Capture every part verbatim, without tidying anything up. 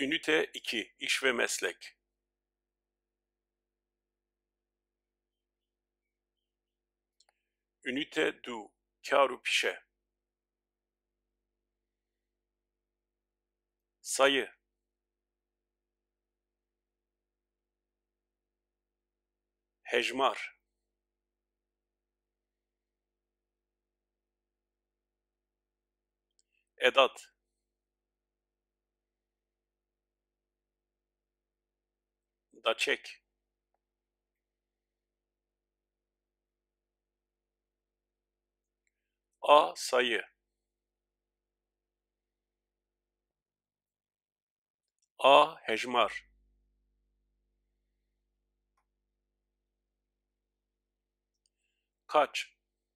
Ünite iki İş ve Meslek. Ünite du Kâru pişe. Sayı. Hejmar. Edat. Daçek. A sayı. A hejmar. Kaç.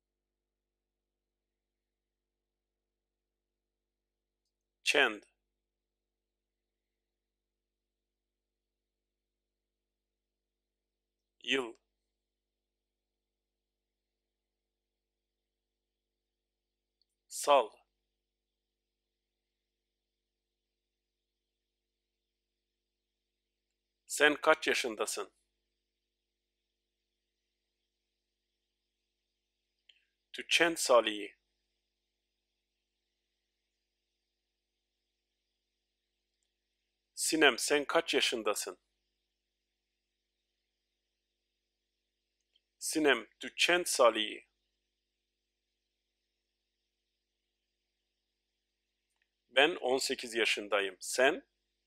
Çend. Yıl. Sal. Sen kaç yaşındasın? Tu çend saliyi? Sinem sen kaç yaşındasın? Sinem tu çend saliyi? Ben on sekiz yaşındayım. Sen?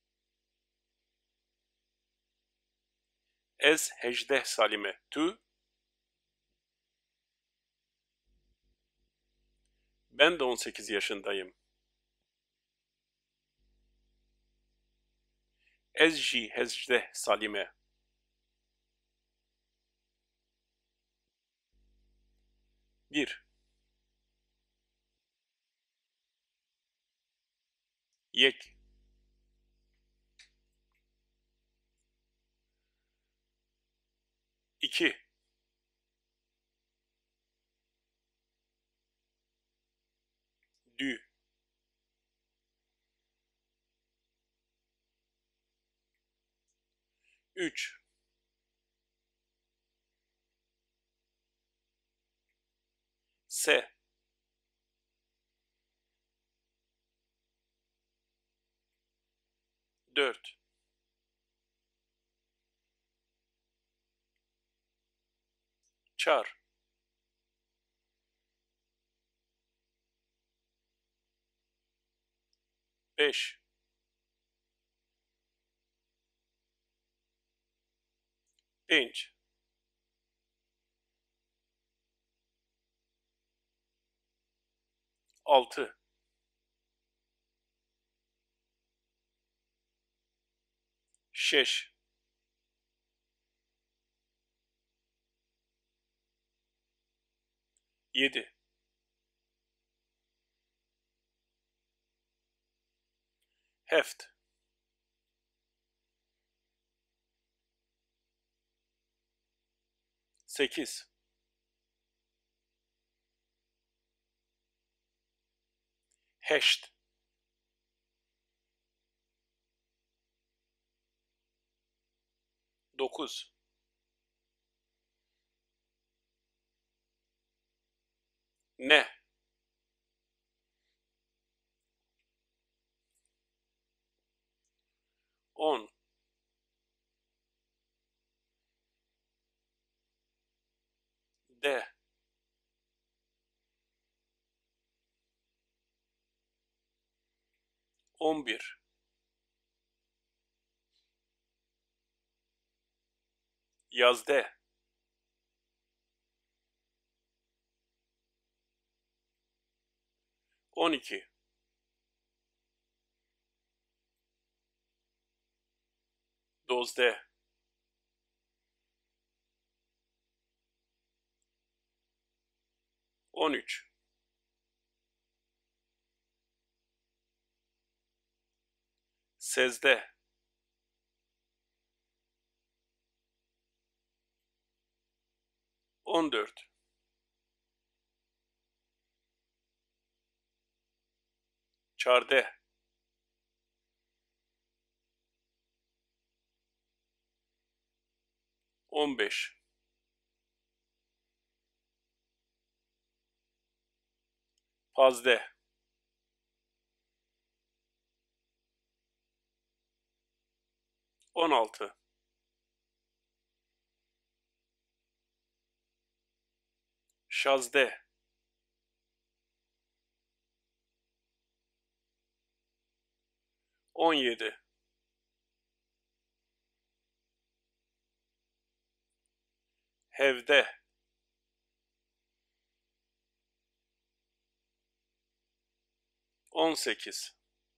Ez hejdeh salime. Tu? Ben de on sekiz yaşındayım. Ez jî hejdeh salime. Bir. Yek. İki. Dü. Üç. Se. Dört. Çar. Beş. Penç. Altı. Şeş. Yedi. Heft. Sekiz. Heşt. Dokuz. Ne. On. De. On bir. Yazde. On iki. Dozde. On üç. Sezde. On dört. Çarde. on beş. Pazde. on altı. Şazde. on yedi. Hevde. on sekiz.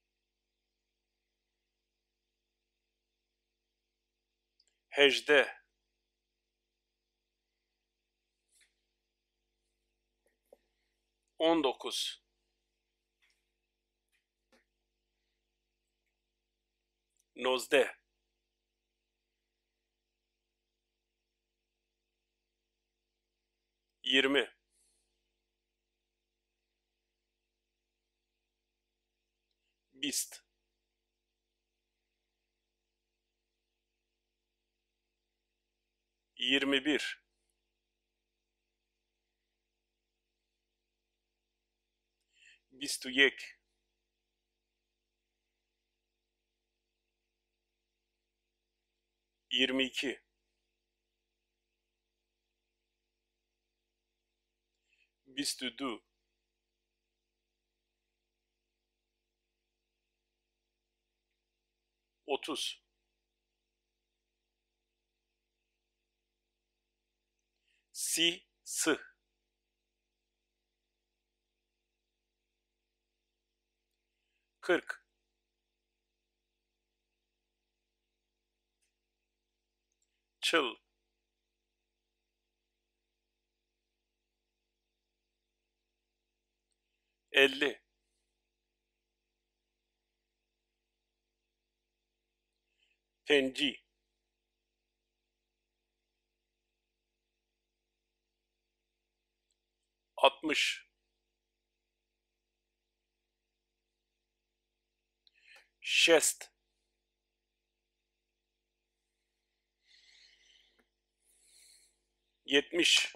Hecde. on dokuz. Nozde. yirmi. Bist. yirmi bir. Bistu yek. yirmi iki. Bistu du. otuz. Si, sı. kırk. Çıl. elli. Penci. altmış. Şest. yetmiş.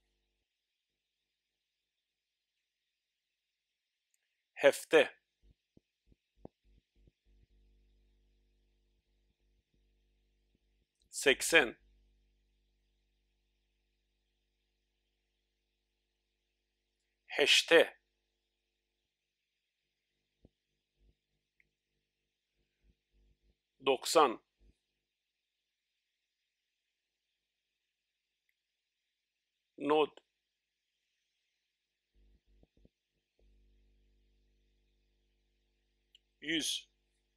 Hefte. seksen. Heşte. doksan. Nod. yüz.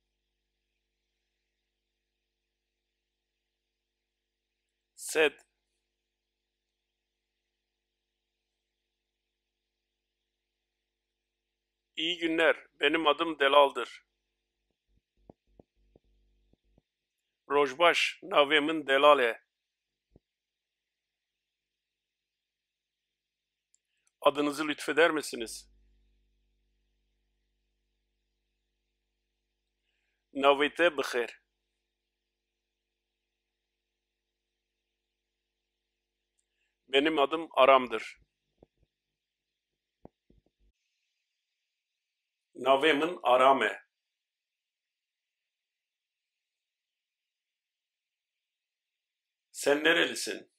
Sed. İyi günler. Benim adım Delal'dır. Rojbaş, navemin Delale. Adınızı lütfeder misiniz? Navete bıkher. Benim adım Aram'dır. Navemin Arame. Sen nerelisin?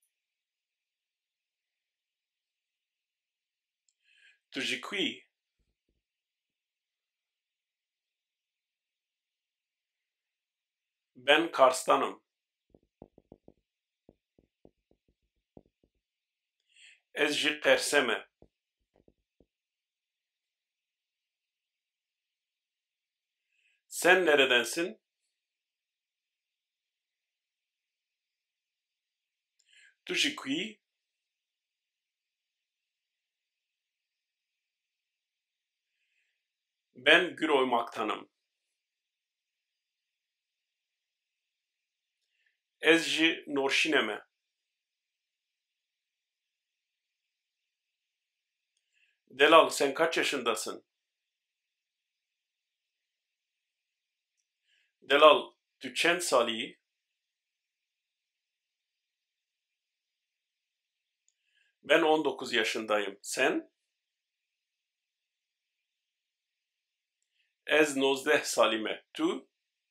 Tujikui. Ben Kars'tanım. Ez ji Qerseme. Sen neredensin? Tujikui. Ben Güroymaktanım. Ez ji Norşineme. Delal, sen kaç yaşındasın? Delal, tu çend salî? Ben on dokuz yaşındayım. Sen? Ez nozdeh salime. Tu?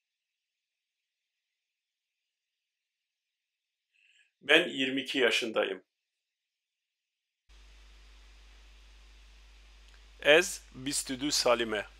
Ben yirmi iki yaşındayım. Ez bist u du salime.